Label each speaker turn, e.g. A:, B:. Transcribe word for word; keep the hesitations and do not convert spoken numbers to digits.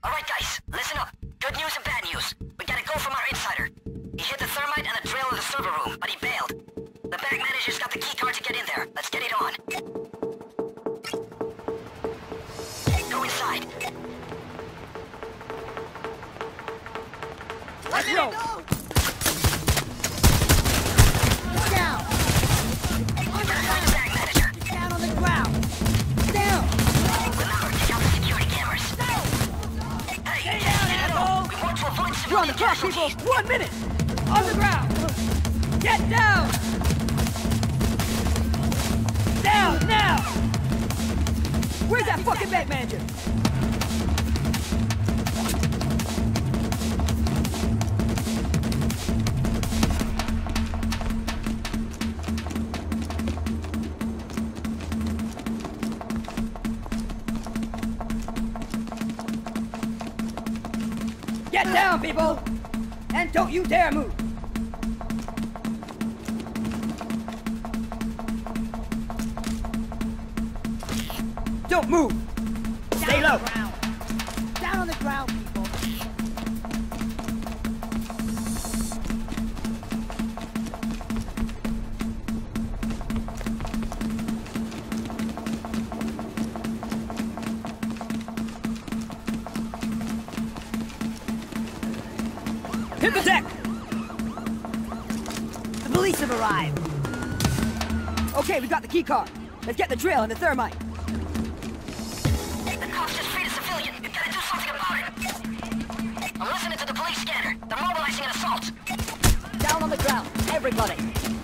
A: Alright guys, listen up. Good news and bad news. We got a go from our insider. He hit the thermite and the drill in the server room, but he bailed. The bank manager's got the key card to get in there. Let's get it on. Go inside.
B: Let's go! Down!
A: On the ground, the bank manager.
B: Down on the ground! Down!
A: Remember, take out the security cameras. Hey,
B: Stay
A: hey,
B: down,
A: hey,
B: asshole!
A: we want to avoid
B: We're on the
A: civilian
B: clock, people!
A: casualties.
B: One minute! On the ground! Get down! Down, now! Where's that fucking bank manager? Get down, people! And don't you dare move! Don't move! Stay low! Down on the ground, people! Hit the deck! The police have arrived! Okay, we got the key card. Let's get the drill and the thermite.
A: The cops just freed a civilian. You gotta do something about it. I'm listening to the police scanner. They're mobilizing an assault.
B: Down on the ground, everybody!